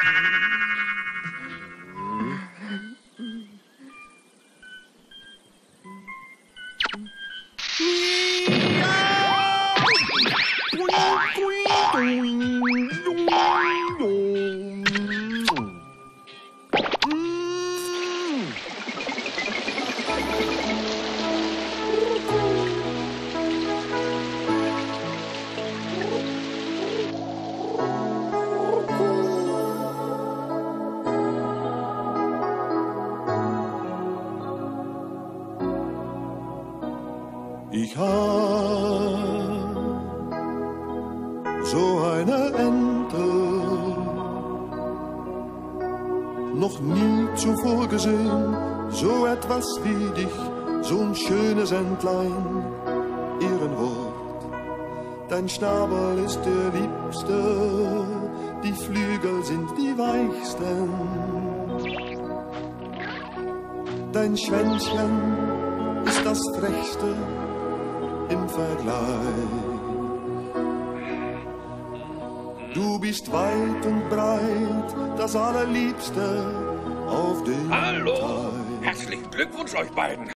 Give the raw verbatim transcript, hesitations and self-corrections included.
Ich hab so eine Ente noch nie zuvor gesehen, so etwas wie dich, so ein schönes Entlein, Ehrenwort. Dein Schnabel ist der liebste, die Flügel sind die weichsten. Dein Schwänzchen ist das frechste im Vergleich. Du bist weit und breit, das Allerliebste auf dem Hallo, Teich. herzlichen Glückwunsch euch beiden.